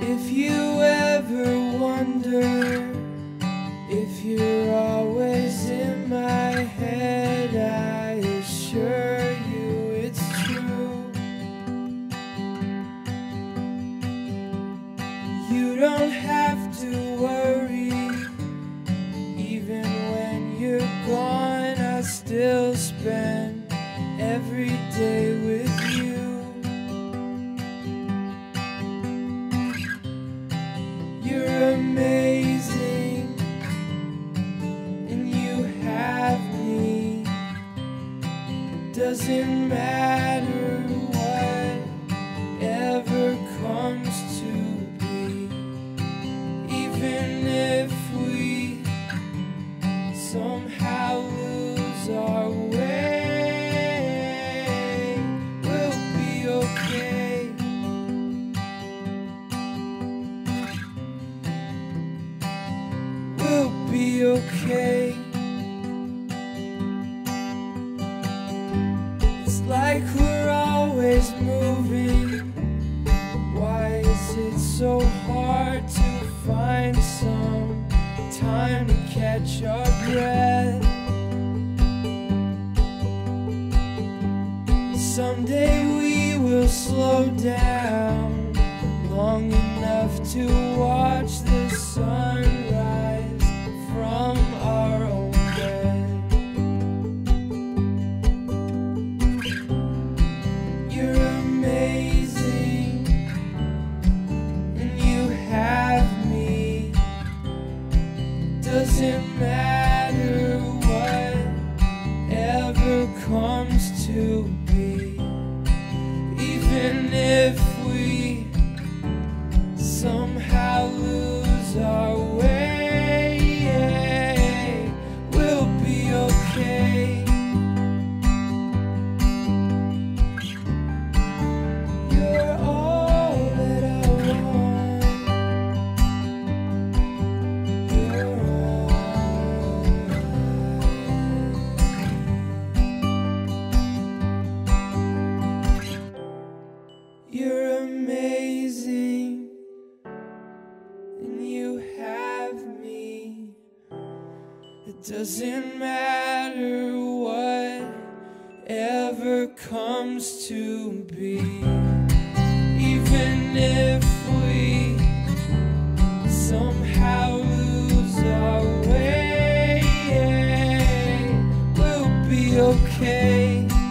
If you ever wonder if you're always in my head, I assure you it's true. You don't have to worry, even when you're gone, I still spend every day with you. You're amazing, and you have me. Doesn't matter whatever comes to be, even if we somehow lose our way, we'll be okay. We'll be okay. It's like we're always moving. Why is it so hard to find some time to catch our breath? Someday we will slow down long enough to watch the sunrise from our own bed. You're amazing, and you have me. Doesn't matter whatever comes to be, even if we somehow lose our way, we'll be okay. You're all that I want. You're all You're amazing, and you have me. It doesn't matter whatever comes to be, even if we somehow lose our way, we'll be okay.